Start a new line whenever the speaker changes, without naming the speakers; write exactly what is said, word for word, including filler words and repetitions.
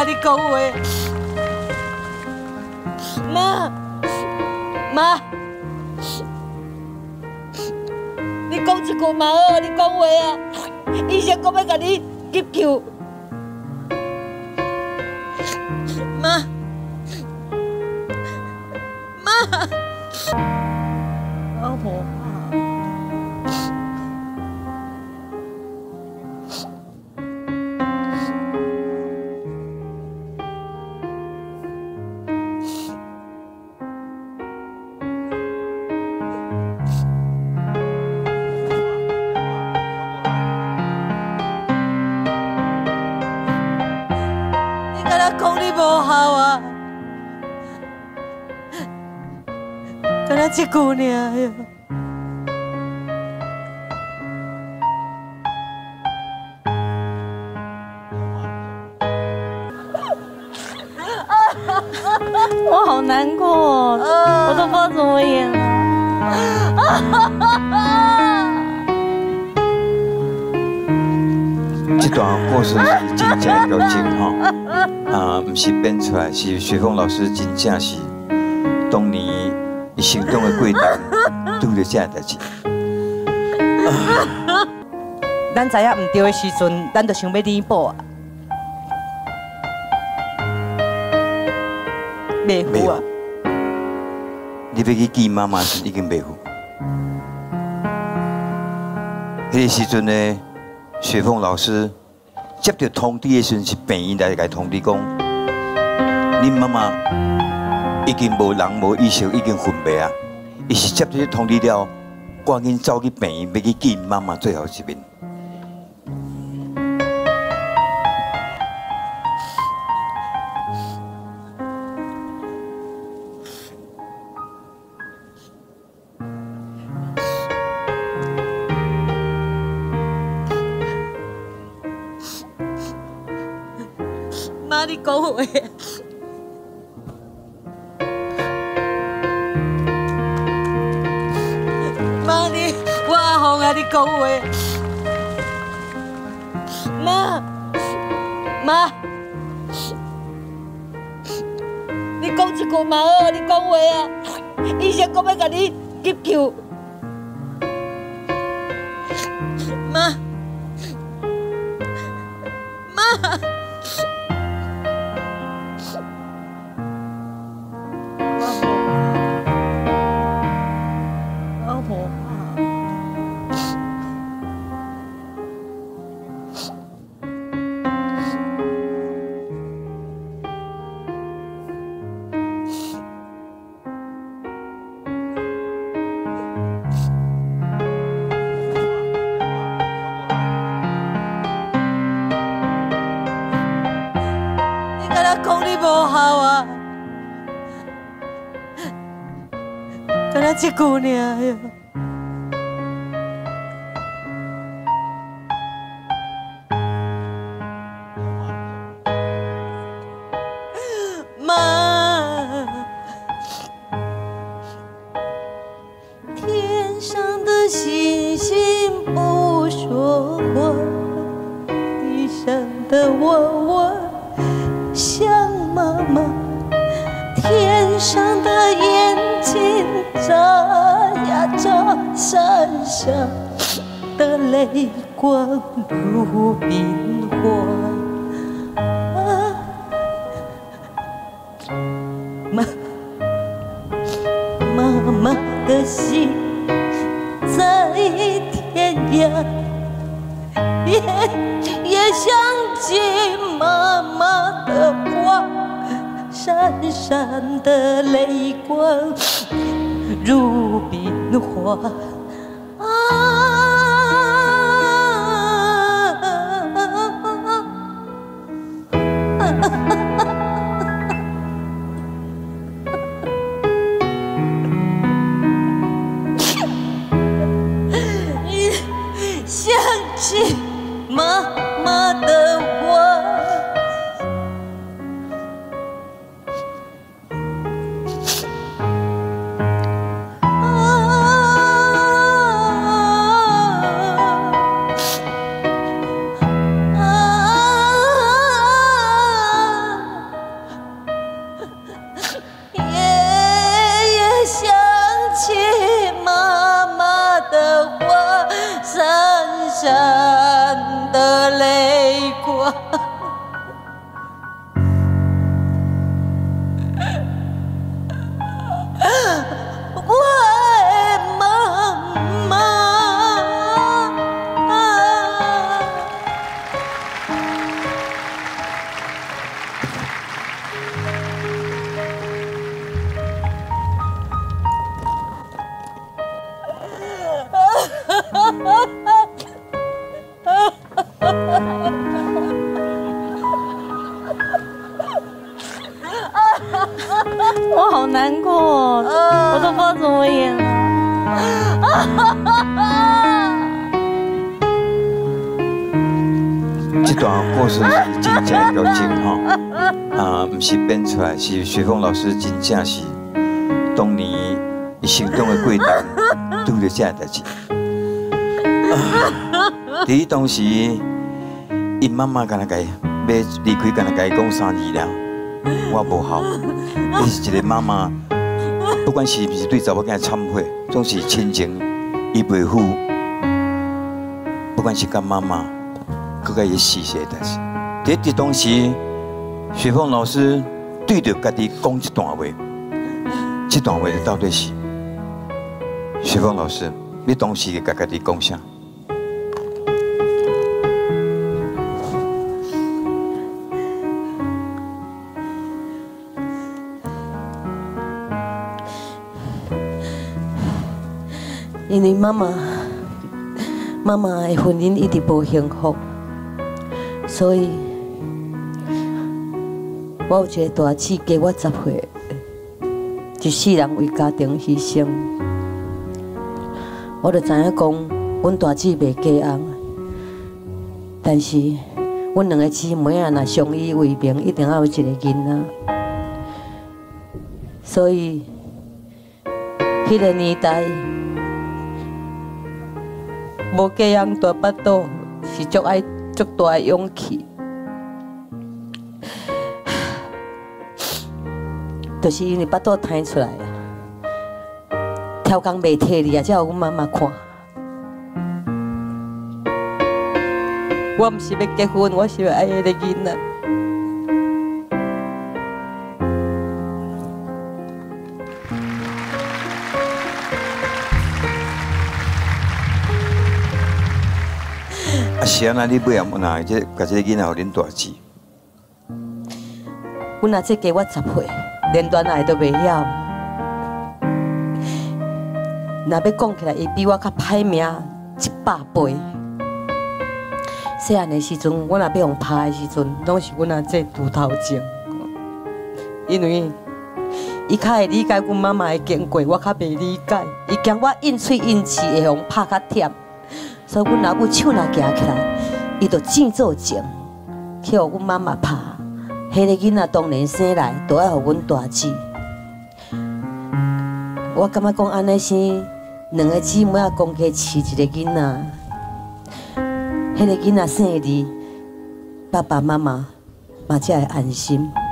啊！你讲话，妈妈，你讲一句嘛好，你讲话啊！医生讲要甲你急救，妈妈，老婆。 讲你无效啊，敢若这句尔哟。
我好难过，我都不知道怎么演了。
这段故事是真正的剧情吼。 啊，唔是编出来，是雪峰老师真正是当年伊心中的过程，拄着这样代志。
咱知影唔对的时阵，咱就想要弥补啊，袂赴啊。
你要去见妈妈时已经袂赴。迄个时阵呢，雪峰老师。 接到通知的时阵，是病院来甲通知讲，恁妈妈已经无人无意识，已经昏迷啊。伊是接到这通知了，赶紧走去病院，要去见妈妈最后一面。
妈，你讲话。妈，你我阿红啊，你讲话。妈，妈，你讲一句嘛好，你讲话啊！医生讲要甲你急救。妈，妈。 讲你无效啊，敢若这句尔哟。妈，天上的星星不说话，地上的我我。 想妈妈，天上的眼睛眨呀眨，闪闪的泪光如冰花。啊，妈，妈妈的心在天涯，也也想起妈妈。 的花，闪闪的泪光如冰花啊！想起妈妈的话。 我。我的妈妈。
我好难过，我都不知道怎么演
这段故事是真正的剧情哈，啊，不是编出来，是雪峰老师真正是当年伊心中的过程，拄着这代志。伫伊当时，伊妈妈敢若甲伊要离开，敢若甲伊讲三字了，我无效。伊是一个妈妈，不管是毋是对查某囝忏悔，总是亲情伊袂负。不管是甲妈妈，佮甲伊死死的代志。伫伫当时，雪峰老师对着家己讲一段话，这段话到底是雪峰老师，你当时甲家己讲啥？
因为妈妈，妈妈的婚姻一直无幸福，所以我有一个大姊加我十岁，一世人为家庭牺牲。我就知影讲，阮大姊袂嫁翁，但是阮两个姊妹啊，若相依为命，一定要有一个囡仔。所以，迄个年代。 无嫁翁大巴肚是足爱足大的勇气，就是因为巴肚胎出来啊，超工袂体力啊，才有阮妈妈看。我毋是要结婚，我是要爱迄个囡仔。 啊是安那你尾后哪这甲这个囡仔互恁大姊？阮阿姐加我十岁，连恋爱都袂晓。若要讲起来，伊比我较歹命一百倍。细汉的时阵，我若要互拍的时阵，拢是阮阿姐拄头前，因为伊较会理解阮妈妈的经过，我较袂理解。伊惊我应喙应气会互拍较忝。 所以，阮老母手若举起来，伊就正做正，去互阮妈妈拍。迄个囡仔当然生来，都要互阮大姊。我感觉讲安尼生两个姊妹啊，公家饲一个囡仔，迄个囡仔生哩，爸爸妈妈嘛才会安心。